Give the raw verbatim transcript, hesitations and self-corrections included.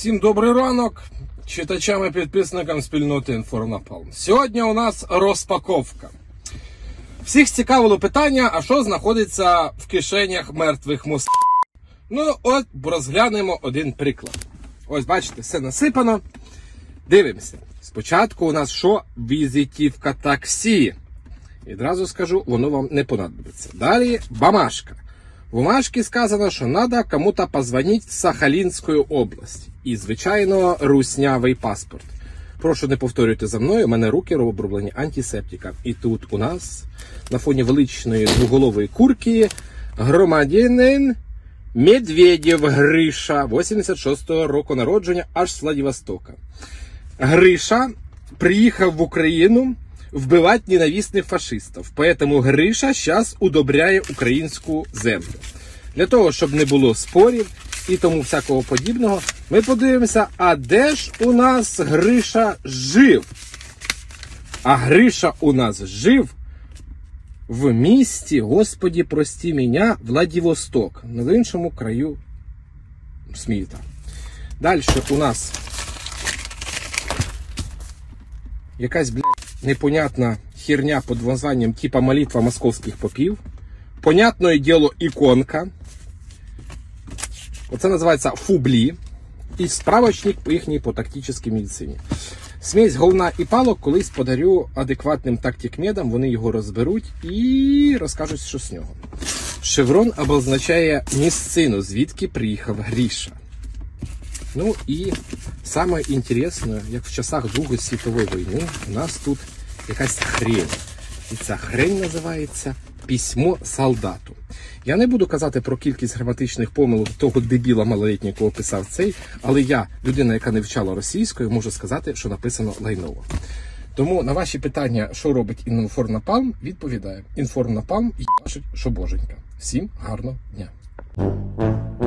Всім добрий ранок читачам і підписникам спільноти Інформнапалм. Сьогодні у нас розпаковка. Всіх цікавило питання, а що знаходиться в кишенях мертвих мостів. Ну от, розглянемо один приклад. Ось бачите, все насипано. Дивимося. Спочатку у нас що? Візитівка таксі. І одразу скажу, воно вам не понадобиться. Далі бумажка. В бумажці сказано, що треба кому-то позвонити з Сахалінської області. І, звичайно, руснявий паспорт. Прошу, не повторюйте за мною, у мене руки оброблені антисептиком. І тут у нас на фоні величної двоголової курки громадянин Медведєв Гриша, вісімдесят шостого року народження, аж з Владивостока. Гриша приїхав в Україну вбивати ненависних фашистів. Поэтому Гриша зараз удобряє українську землю. Для того, щоб не було спорів і тому всякого подібного, ми подивимося, а де ж у нас Гриша жив? А Гриша у нас жив в місті, Господі, прости мене, Владивосток, на іншому краю світу. Далі у нас якась, блядь, непонятна херня під названням типа молитва московських попів. Понятне діло, іконка. Оце називається фублі. І справочник їхній по тактичній медицині. Смесь говна і палок колись подарю адекватним тактикмедам, вони його розберуть і розкажуть, що з нього. Шеврон обозначає місцину, звідки приїхав Гриша. Ну і саме інтересне, як в часах Другої світової війни, у нас тут якась хрень. І ця хрень називається «Письмо солдату». Я не буду казати про кількість граматичних помилок того дебіла малолітнього, якого писав цей, але я, людина, яка не вчала російською, можу сказати, що написано лайново. Тому на ваші питання, що робить Інформнапалм, відповідає. Інформнапалм і бачить, що боженька. Всім гарного дня!